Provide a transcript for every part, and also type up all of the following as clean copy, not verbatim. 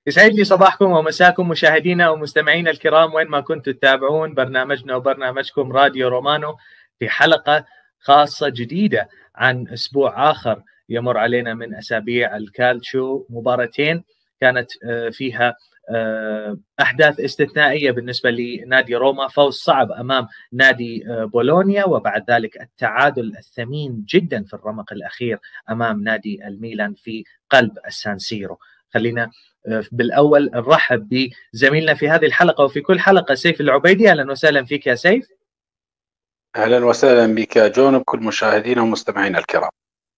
يسعد لي صباحكم ومساكم مشاهدينا ومستمعينا الكرام وين ما كنتوا تتابعون برنامجنا وبرنامجكم راديو رومانو في حلقة خاصة جديدة عن أسبوع آخر يمر علينا من أسابيع الكالتشو. مباراتين كانت فيها أحداث استثنائية بالنسبة لنادي روما، فوز صعب أمام نادي بولونيا، وبعد ذلك التعادل الثمين جدا في الرمق الأخير أمام نادي الميلان في قلب السانسيرو. خلينا بالأول نرحب بزميلنا في هذه الحلقة وفي كل حلقة سيف العبيدي. أهلا وسهلا فيك يا سيف. أهلا وسهلا بك يا جون وكل مشاهدينا ومستمعينا الكرام.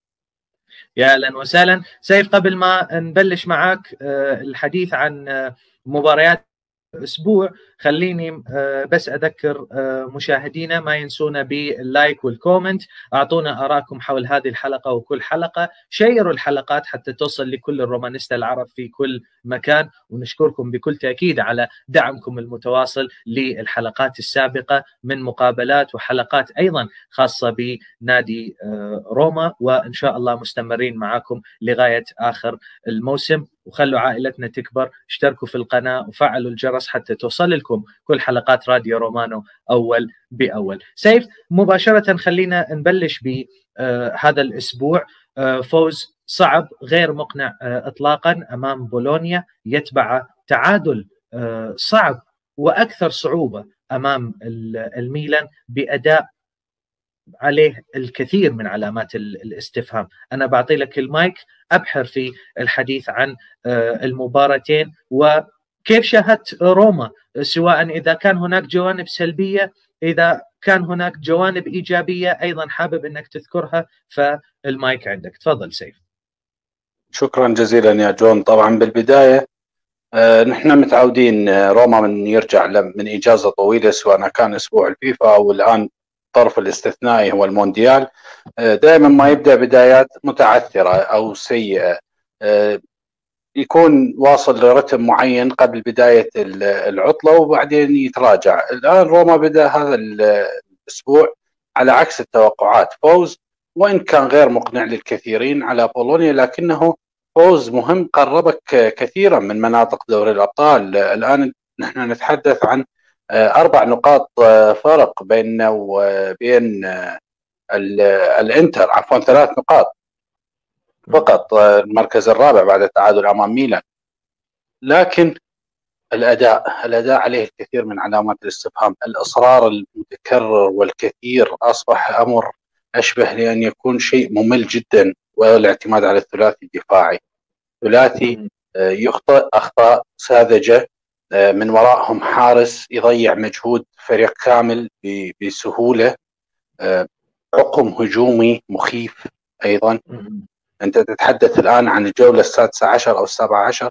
يا أهلا وسهلا سيف. قبل ما نبلش معك الحديث عن مباريات أسبوع، خليني بس أذكر مشاهدينا ما ينسونا باللايك والكومنت. أعطونا آراءكم حول هذه الحلقة وكل حلقة، شيروا الحلقات حتى توصل لكل الرومانيستا العرب في كل مكان، ونشكركم بكل تأكيد على دعمكم المتواصل للحلقات السابقة من مقابلات وحلقات أيضا خاصة بنادي روما، وإن شاء الله مستمرين معكم لغاية آخر الموسم. وخلوا عائلتنا تكبر، اشتركوا في القناة وفعلوا الجرس حتى توصل لكم كل حلقات راديو رومانو أول بأول. سيف، مباشرة خلينا نبلش بهذا الأسبوع. فوز صعب غير مقنع إطلاقا أمام بولونيا، يتبع تعادل صعب وأكثر صعوبة أمام الميلان بأداء عليه الكثير من علامات الاستفهام. أنا بعطي لك المايك أبحر في الحديث عن المباراتين وكيف شاهدت روما، سواء إذا كان هناك جوانب سلبية، إذا كان هناك جوانب إيجابية أيضا حابب أنك تذكرها، فالمايك عندك. تفضل سيف. شكرا جزيلا يا جون. طبعا بالبداية نحن متعودين روما من يرجع من إجازة طويلة، سواء كان أسبوع الفيفا أو الآن الطرف الاستثنائي هو المونديال، دائما ما يبدأ بدايات متعثرة أو سيئة، يكون واصل لرتم معين قبل بداية العطلة وبعدين يتراجع. الآن روما بدأ هذا الأسبوع على عكس التوقعات، فوز وإن كان غير مقنع للكثيرين على بولونيا، لكنه فوز مهم قربك كثيرا من مناطق دوري الأبطال. الآن نحن نتحدث عن 4 نقاط فرق بيننا وبين الانتر، عفوا 3 نقاط فقط، المركز الرابع بعد التعادل أمام ميلان. لكن الأداء عليه الكثير من علامات الاستفهام. الإصرار المتكرر والكثير أصبح أمر أشبه لأن يكون شيء ممل جدا، والاعتماد على الثلاثي الدفاعي، ثلاثي يخطئ أخطاء ساذجة، من وراءهم حارس يضيع مجهود فريق كامل بسهولة، عقم هجومي مخيف أيضا. أنت تتحدث الآن عن الجولة 16 أو 17،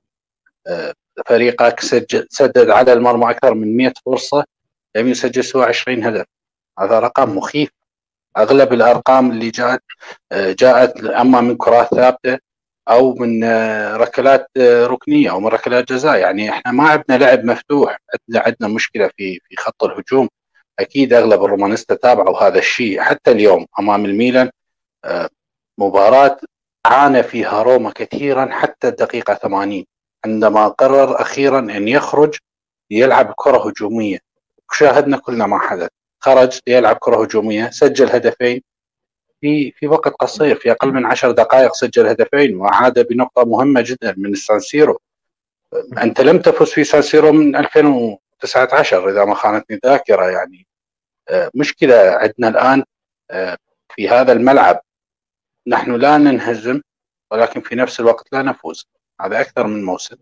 فريقك سدد على المرمى أكثر من 100 فرصة، لم يسجل سوى 20 هدف. هذا رقم مخيف. أغلب الأرقام اللي جاءت أما من كرات ثابتة أو من ركلات ركنية أو من ركلات جزاء. يعني إحنا ما عندنا لعب مفتوح، عندنا مشكلة في خط الهجوم. أكيد أغلب الرومانيستا تابعوا هذا الشيء. حتى اليوم أمام الميلان مباراة عانى فيها روما كثيرا حتى الدقيقة 80، عندما قرر أخيرا أن يخرج ليلعب كرة هجومية. شاهدنا كلنا ما حدث، خرج ليلعب كرة هجومية، سجل هدفين في وقت قصير، في أقل من 10 دقائق سجل هدفين وعاد بنقطة مهمة جدا من السانسيرو. أنت لم تفز في سانسيرو من 2019 إذا ما خانتني الذاكرة. يعني مشكلة عندنا الآن في هذا الملعب، نحن لا ننهزم ولكن في نفس الوقت لا نفوز. هذا أكثر من موسم.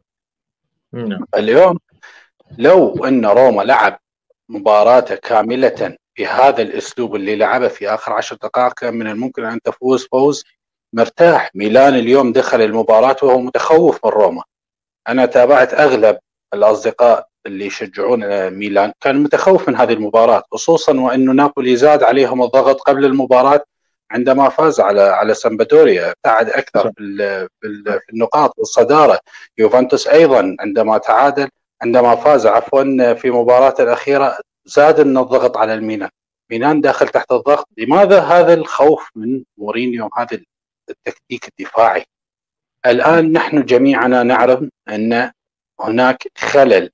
اليوم لو أن روما لعب مباراة كاملة بهذا الأسلوب اللي لعبه في آخر 10 دقائق، كان من الممكن أن تفوز فوز مرتاح. ميلان اليوم دخل المباراة وهو متخوف من روما. أنا تابعت أغلب الأصدقاء اللي يشجعون ميلان كان متخوف من هذه المباراة، خصوصا وأنه نابولي زاد عليهم الضغط قبل المباراة عندما فاز على سامبدوريا، ابتعد أكثر في النقاط والصدارة. يوفنتوس أيضا عندما فاز في مباراة الأخيرة زاد الضغط على الميلان. ميلان داخل تحت الضغط. لماذا هذا الخوف من مورينيو، هذا التكتيك الدفاعي؟ الآن نحن جميعنا نعرف أن هناك خلل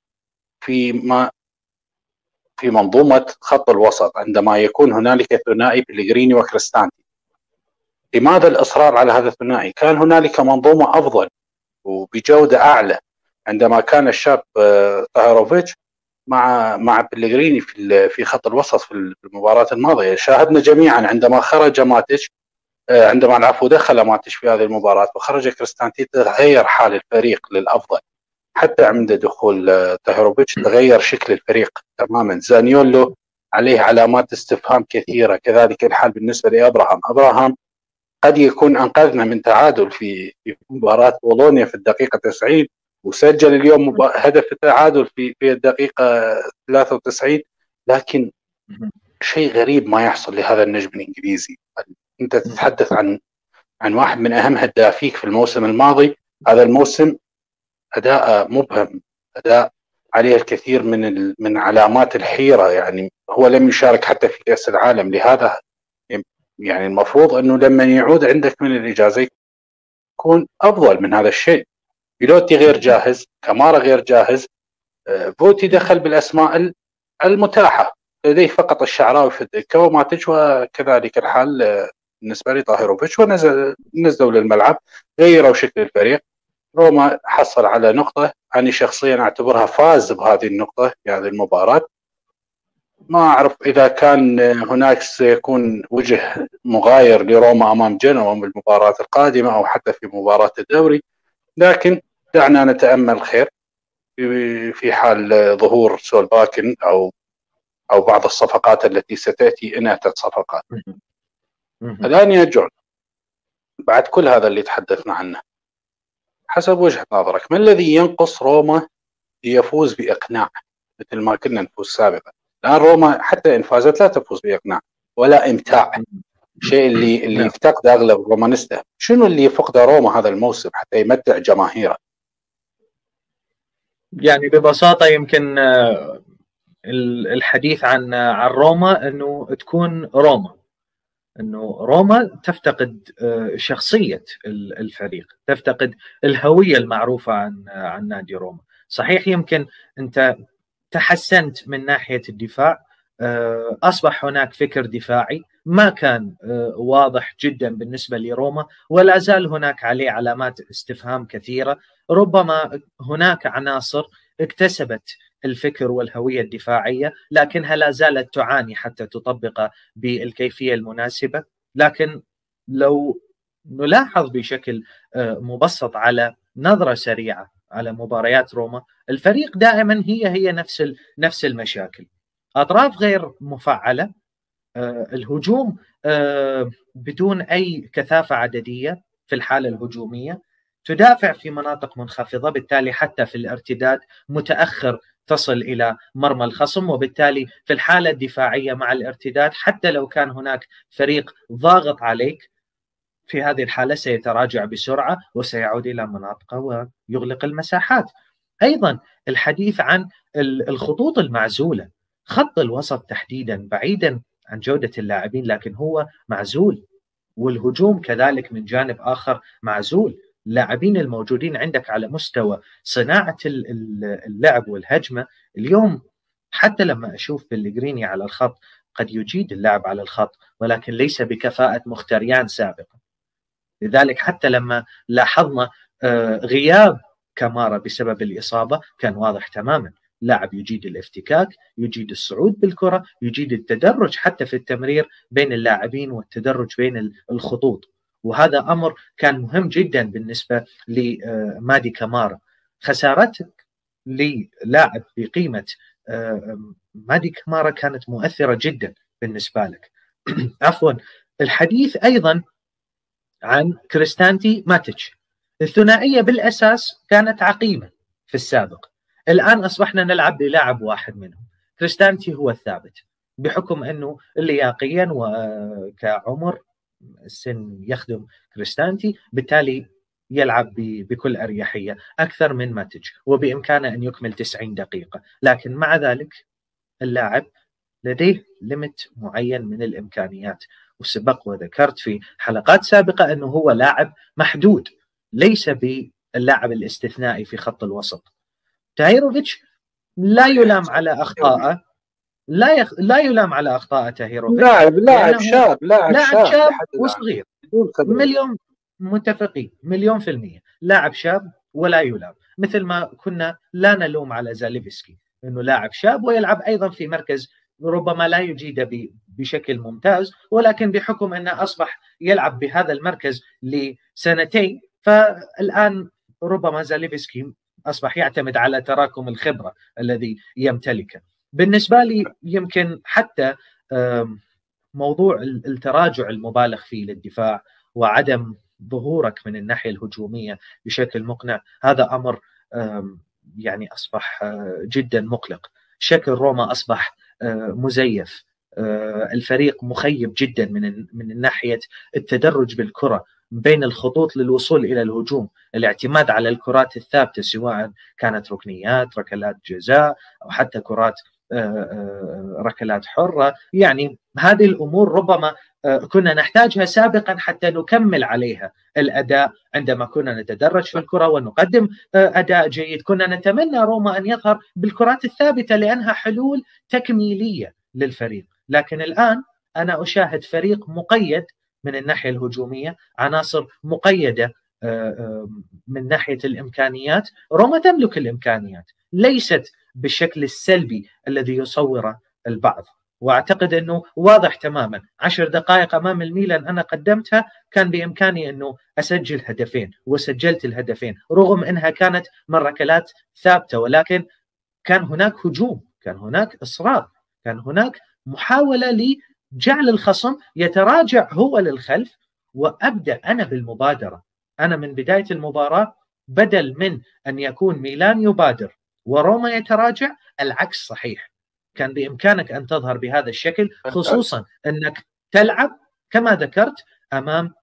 في منظومة خط الوسط عندما يكون هنالك ثنائي بلغريني وكريستانتي. لماذا الإصرار على هذا الثنائي؟ كان هنالك منظومة أفضل وبجودة أعلى عندما كان الشاب طاهروفيتش مع بلغريني في خط الوسط في المباراة الماضية. شاهدنا جميعا عندما خرج ماتش، عندما دخل ماتش في هذه المباراة وخرج كريستانتي، تغير حال الفريق للأفضل. حتى عند دخول طاهروفيتش تغير شكل الفريق تماما. زانيولو عليه علامات استفهام كثيرة، كذلك الحال بالنسبة لأبراهام قد يكون أنقذنا من تعادل في مباراة بولونيا في الدقيقة 90، وسجل اليوم هدف التعادل في الدقيقة 93. لكن شيء غريب ما يحصل لهذا النجم الإنجليزي. أنت تتحدث عن واحد من أهم هدافيك في الموسم الماضي. هذا الموسم أداء مبهم، أداء عليه الكثير من علامات الحيرة. يعني هو لم يشارك حتى في كأس العالم. لهذا يعني المفروض أنه لما يعود عندك من الإجازة يكون أفضل من هذا الشيء. بيلوتي غير جاهز، كامارا غير جاهز، فوتي دخل بالأسماء المتاحة، لديه فقط الشعراوي في الدكة وماتش، وكذلك الحال بالنسبة لطاهروفيتش، ونزلوا للملعب، غيروا شكل الفريق. روما حصل على نقطة، أنا شخصيا أعتبرها فاز بهذه النقطة في هذه المباراة. ما أعرف إذا كان هناك سيكون وجه مغاير لروما أمام جنوا بالمباراة القادمة أو حتى في مباراة الدوري، لكن دعنا نتأمل خير في حال ظهور سولباكن أو بعض الصفقات التي ستأتي إن أتت صفقات. الآن يا جون، بعد كل هذا اللي تحدثنا عنه، حسب وجهة نظرك ما الذي ينقص روما ليفوز بإقناع مثل ما كنا نفوز سابقا؟ الآن روما حتى إن فازت لا تفوز بإقناع ولا إمتاع، شيء اللي يفتقد أغلب الرومانيستا. شنو اللي فقده روما هذا الموسم حتى يمتع جماهيره؟ يعني ببساطة يمكن الحديث عن روما أنه تكون أنه روما تفتقد شخصية الفريق، تفتقد الهوية المعروفة عن نادي روما. صحيح يمكن أنت تحسنت من ناحية الدفاع، أصبح هناك فكر دفاعي ما كان واضح جدا بالنسبة لروما، ولا زال هناك عليه علامات استفهام كثيرة. ربما هناك عناصر اكتسبت الفكر والهوية الدفاعية لكنها لا زالت تعاني حتى تطبق بالكيفية المناسبة. لكن لو نلاحظ بشكل مبسط على نظرة سريعة على مباريات روما، الفريق دائما هي نفس المشاكل، أطراف غير مفعلة، الهجوم بدون أي كثافة عددية في الحالة الهجومية، تدافع في مناطق منخفضة، بالتالي حتى في الارتداد متأخر تصل إلى مرمى الخصم، وبالتالي في الحالة الدفاعية مع الارتداد حتى لو كان هناك فريق ضاغط عليك في هذه الحالة سيتراجع بسرعة وسيعود إلى مناطقه ويغلق المساحات. أيضا الحديث عن الخطوط المعزولة، خط الوسط تحديدا بعيدا عن جودة اللاعبين لكن هو معزول، والهجوم كذلك من جانب آخر معزول. اللاعبين الموجودين عندك على مستوى صناعة اللعب والهجمة اليوم، حتى لما أشوف بلغريني على الخط قد يجيد اللعب على الخط ولكن ليس بكفاءة مختريان سابقا. لذلك حتى لما لاحظنا غياب كامارا بسبب الإصابة كان واضح تماما، لاعب يجيد الافتكاك، يجيد الصعود بالكرة، يجيد التدرج حتى في التمرير بين اللاعبين والتدرج بين الخطوط، وهذا أمر كان مهم جدا بالنسبة لمادي كامارا. خسارتك للاعب بقيمة مادي كامارا كانت مؤثرة جدا بالنسبة لك. عفوا. الحديث أيضا عن كريستانتي ماتيتش، الثنائية بالأساس كانت عقيمة في السابق، الآن أصبحنا نلعب بلاعب واحد منهم، كريستانتي هو الثابت بحكم أنه لياقيا وكعمر السن يخدم كريستانتي، بالتالي يلعب بكل أريحية أكثر من ماتيتش وبإمكانه أن يكمل 90 دقيقة. لكن مع ذلك اللاعب لديه ليميت معين من الإمكانيات، وسبق وذكرت في حلقات سابقة أنه هو لاعب محدود، ليس باللاعب الاستثنائي في خط الوسط. تاهيروفيتش لا يلام على أخطائه، لا يلام على أخطاء تاهيروفيتش، لاعب شاب لحد وصغير، مليون متفقين، 1,000,000%. لاعب شاب ولا يلام، مثل ما كنا لا نلوم على زاليفسكي انه لاعب شاب ويلعب ايضا في مركز ربما لا يجيد بشكل ممتاز، ولكن بحكم انه اصبح يلعب بهذا المركز لسنتين، فالان ربما زاليفسكي اصبح يعتمد على تراكم الخبرة الذي يمتلكه. بالنسبة لي يمكن حتى موضوع التراجع المبالغ فيه للدفاع وعدم ظهورك من الناحية الهجومية بشكل مقنع، هذا أمر يعني أصبح جدا مقلق. شكل روما أصبح مزيف، الفريق مخيب جدا من ناحية التدرج بالكرة بين الخطوط للوصول إلى الهجوم، الاعتماد على الكرات الثابتة سواء كانت ركنيات، ركلات جزاء، أو حتى كرات ركلات حرة. يعني هذه الأمور ربما كنا نحتاجها سابقا حتى نكمل عليها الأداء عندما كنا نتدرج في الكرة ونقدم أداء جيد. كنا نتمنى روما أن يظهر بالكرات الثابتة لأنها حلول تكميلية للفريق، لكن الآن أنا أشاهد فريق مقيد من الناحية الهجومية، عناصر مقيدة من ناحية الإمكانيات. روما تملك الإمكانيات، ليست بالشكل السلبي الذي يصوره البعض، واعتقد انه واضح تماما 10 دقائق امام الميلان انا قدمتها كان بامكاني انه اسجل هدفين، وسجلت الهدفين رغم انها كانت من ركلات ثابته، ولكن كان هناك هجوم، كان هناك اصرار، كان هناك محاوله لجعل الخصم يتراجع هو للخلف وابدا انا بالمبادره. انا من بدايه المباراه بدل من ان يكون ميلان يبادر وروما يتراجع، العكس صحيح. كان بإمكانك أن تظهر بهذا الشكل، خصوصا أنك تلعب كما ذكرت أمام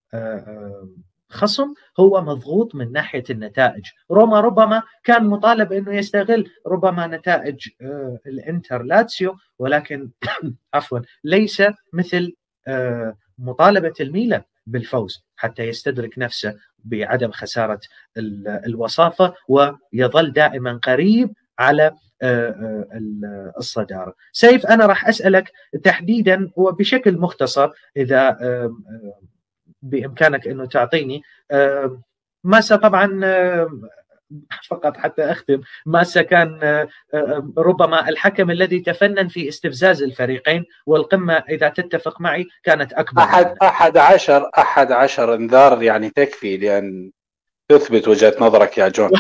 خصم هو مضغوط من ناحية النتائج. روما ربما كان مطالب أنه يستغل ربما نتائج الإنتر لاتسيو، ولكن عفوا ليس مثل مطالبة الميلان بالفوز حتى يستدرك نفسه بعدم خسارة الوصافة ويظل دائما قريب على الصدارة. سيف، أنا راح أسألك تحديدا وبشكل مختصر إذا بإمكانك أنه تعطيني ماسا. طبعا فقط حتى أختم، ماسا كان ربما الحكم الذي تفنن في استفزاز الفريقين، والقمة إذا تتفق معي كانت أكبر. 11 انذار يعني تكفي لأن تثبت وجهة نظرك يا جون.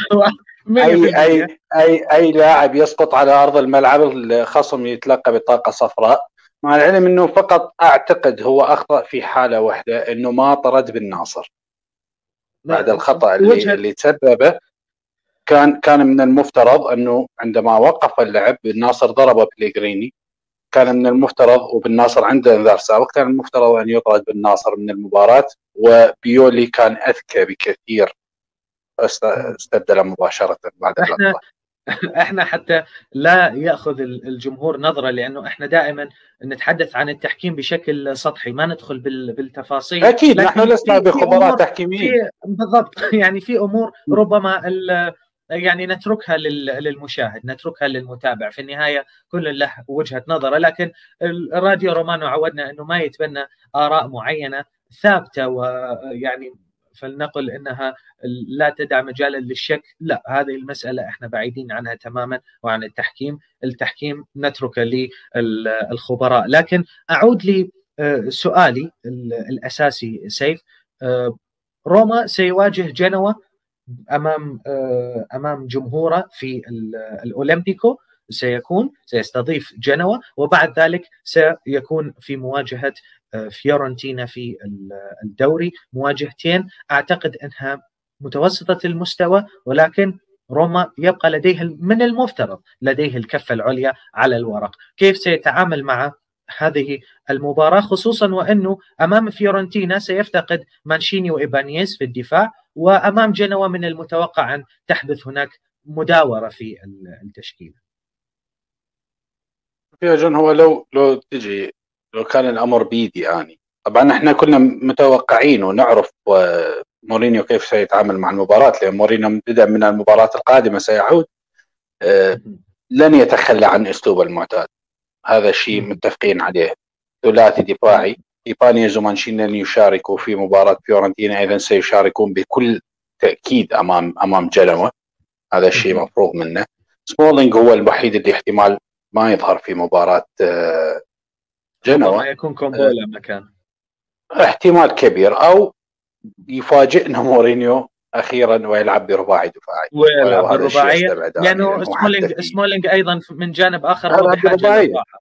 أي لاعب يسقط على أرض الملعب الخصم يتلقى بطاقة صفراء، مع العلم أنه فقط أعتقد هو أخطأ في حالة واحدة، أنه ما طرد بالناصر بعد الخطأ اللي تسببه. كان من المفترض أنه عندما وقف اللعب بالناصر ضرب بليغريني، كان من المفترض، وبالناصر عنده انذار سابق، كان المفترض أن يطرد بالناصر من المباراة، وبيولي كان أذكى بكثير استبدله مباشرة بعد اللقطة. احنا حتى لا ياخذ الجمهور نظره، لانه احنا دائما نتحدث عن التحكيم بشكل سطحي، ما ندخل بالتفاصيل. اكيد نحن لسنا بخبراء تحكيميين بالضبط. يعني في امور ربما يعني نتركها للمشاهد، نتركها للمتابع، في النهايه كل له وجهه نظره. لكن الراديو رومانو عودنا انه ما يتبنى اراء معينه ثابته، ويعني فلنقل انها لا تدع مجالا للشك. لا، هذه المسألة احنا بعيدين عنها تماما وعن التحكيم نتركه للخبراء. لكن أعود لسؤالي الأساسي سيف. روما سيواجه جنوة أمام جمهوره في الأولمبيكو، سيستضيف جنوة، وبعد ذلك سيكون في مواجهة فيورنتينا في الدوري. مواجهتين أعتقد أنها متوسطة المستوى، ولكن روما يبقى لديه من المفترض لديه الكفة العليا على الورق. كيف سيتعامل مع هذه المباراة، خصوصا وأنه أمام فيورنتينا سيفتقد مانشيني وإيبانييز في الدفاع، وأمام جنوة من المتوقع أن تحدث هناك مداورة في التشكيل. يا جون، هو لو كان الأمر بيدي يعني، طبعا احنا كنا متوقعين ونعرف مورينيو كيف سيتعامل مع المباراة، لأن مورينيو بدأ من المباراة القادمة سيعود لن يتخلى عن أسلوبه المعتاد، هذا الشيء متفقين عليه. ثلاثي دفاعي، إيبانيز ومانشيني لن يشاركوا في مباراة فيورنتينا، أيضا سيشاركون بكل تأكيد أمام جنوة، هذا الشيء مفروغ منه. سمولينج هو الوحيد اللي احتمال ما يظهر في مباراة جنوة، ما يكون كومبولا مكان، احتمال كبير، أو يفاجئنا مورينيو أخيرا ويلعب برباعي دفاعي، ويلعب بالرباعية لأنه سمولينج أيضا من جانب آخر هو بحاجة للراحة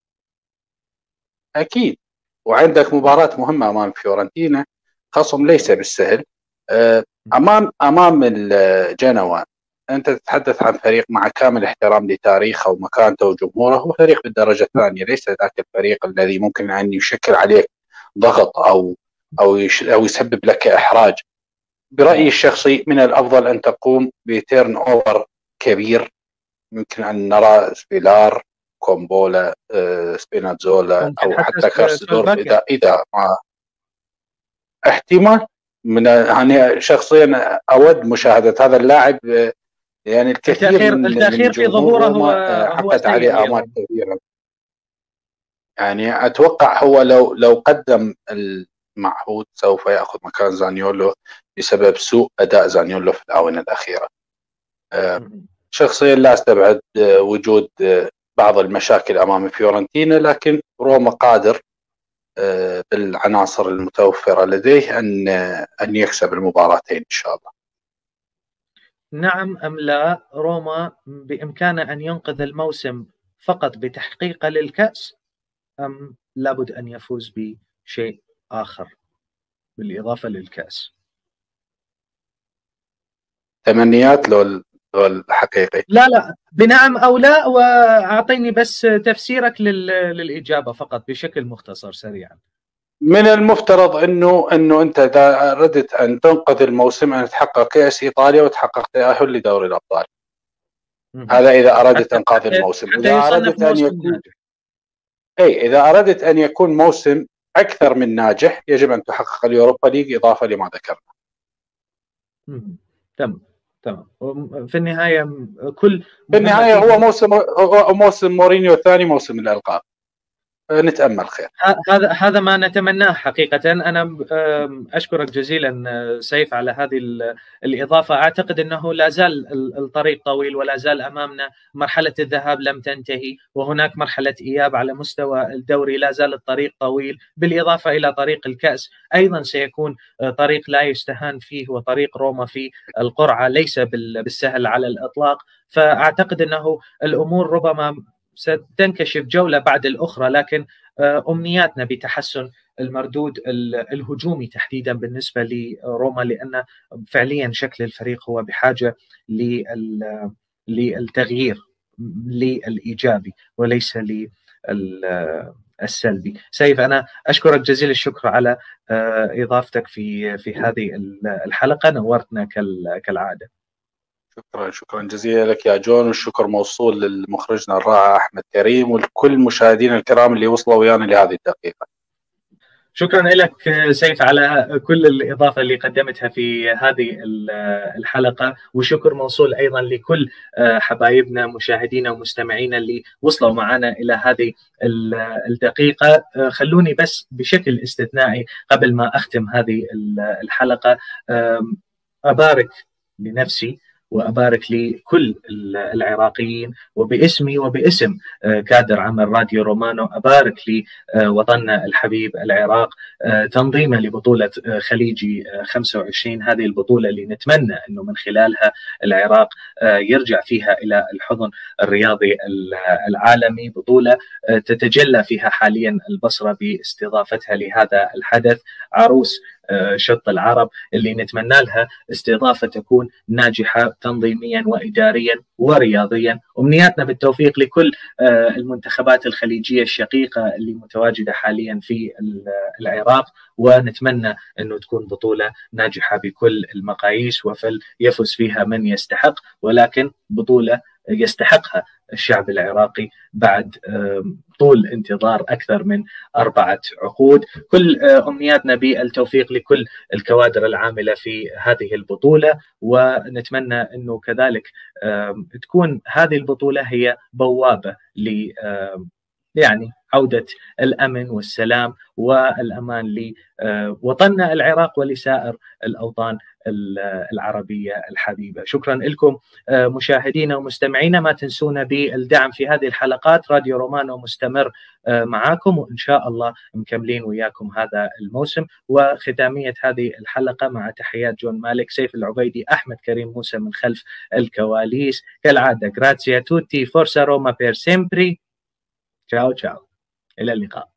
أكيد. وعندك مباراة مهمة أمام فيورنتينا، خصم ليس بالسهل، أمام الجنوة. أنت تتحدث عن فريق مع كامل احترام لتاريخه ومكانته وجمهوره، هو فريق بالدرجة الثانية، ليس ذاك الفريق الذي ممكن أن يشكل عليك ضغط أو يسبب لك إحراج. برأيي الشخصي من الأفضل أن تقوم بتيرن أوفر كبير، يمكن أن نرى سبيلار، كومبولا، سبيناتزولا، أو حتى كارسدورف إذا ما احتمال. يعني شخصيا أود مشاهدة هذا اللاعب، يعني الكثير من في ظهوره حقت عليه آمال كبيرة. يعني أتوقع هو لو قدم المعهود سوف يأخذ مكان زانيولو بسبب سوء أداء زانيولو في الآونة الأخيرة. شخصيا لا أستبعد وجود بعض المشاكل أمام فيورنتينا، لكن روما قادر بالعناصر المتوفرة لديه أن يكسب المباراتين إن شاء الله. نعم أم لا؟ روما بإمكانه أن ينقذ الموسم فقط بتحقيقه للكأس، أم لابد أن يفوز بشيء آخر بالإضافة للكأس؟ تمنيات لو الحقيقي؟ لا بنعم أو لا، وأعطيني بس تفسيرك للإجابة فقط بشكل مختصر سريعا. من المفترض انه انت اذا اردت ان تنقذ الموسم ان تحقق كأس ايطاليا وتحقق تأهل لدوري الابطال. هذا اذا اردت انقاذ الموسم. اذا اردت ان يكون موسم اكثر من ناجح يجب ان تحقق اليوروبا ليج اضافه لما ذكرنا. تمام. في النهايه هو موسم مورينيو الثاني، موسم الالقاب. نتأمل خير. هذا ما نتمناه حقيقة. أنا أشكرك جزيلا سيف على هذه الإضافة. أعتقد أنه لا زال الطريق طويل، ولا زال أمامنا مرحلة الذهاب لم تنتهي، وهناك مرحلة إياب على مستوى الدوري، لا زال الطريق طويل، بالإضافة إلى طريق الكأس أيضا سيكون طريق لا يستهان فيه، وطريق روما في القرعة ليس بالسهل على الإطلاق. فأعتقد أنه الأمور ربما ستنكشف جولة بعد الأخرى، لكن أمنياتنا بتحسن المردود الهجومي تحديدا بالنسبة لروما، لأن فعليا شكل الفريق هو بحاجة للتغيير للإيجابي وليس للسلبي. سيف، أنا أشكرك جزيل الشكر على إضافتك في هذه الحلقة، نورتنا كالعادة. شكرا جزيلا لك يا جون، والشكر موصول لمخرجنا الرائع أحمد كريم، ولكل مشاهدينا الكرام اللي وصلوا ويانا لهذه الدقيقة. شكرا لك سيف على كل الإضافة اللي قدمتها في هذه الحلقة، وشكر موصول أيضا لكل حبايبنا مشاهدينا ومستمعينا اللي وصلوا معنا إلى هذه الدقيقة. خلوني بس بشكل استثنائي قبل ما أختم هذه الحلقة أبارك لنفسي وأبارك لكل العراقيين، وباسمي وباسم كادر عمل راديو رومانو أبارك لوطننا الحبيب العراق تنظيما لبطولة خليجي 25. هذه البطولة اللي نتمنى أنه من خلالها العراق يرجع فيها إلى الحضن الرياضي العالمي، بطولة تتجلى فيها حاليا البصرة باستضافتها لهذا الحدث، عروس شط العرب، اللي نتمنى لها استضافة تكون ناجحة تنظيميا وإداريا ورياضيا. أمنياتنا بالتوفيق لكل المنتخبات الخليجية الشقيقة اللي متواجدة حاليا في العراق، ونتمنى أنه تكون بطولة ناجحة بكل المقاييس وفليفز فيها من يستحق، ولكن بطولة يستحقها الشعب العراقي بعد طول انتظار أكثر من 4 عقود. كل أمنياتنا بالتوفيق لكل الكوادر العاملة في هذه البطولة، ونتمنى أنه كذلك تكون هذه البطولة هي بوابة ل يعني عودة الأمن والسلام والأمان لوطننا العراق ولسائر الأوطان العربية الحبيبة. شكرا لكم مشاهدينا ومستمعينا، ما تنسونا بالدعم في هذه الحلقات. راديو رومانو مستمر معاكم، وإن شاء الله مكملين وياكم هذا الموسم. وختامية هذه الحلقة مع تحيات جون مالك، سيف العبيدي، أحمد كريم موسى من خلف الكواليس. كالعادة، جراتسيا توتي، فورسا روما بير سيمبري. تشاو تشاو، إلى اللقاء.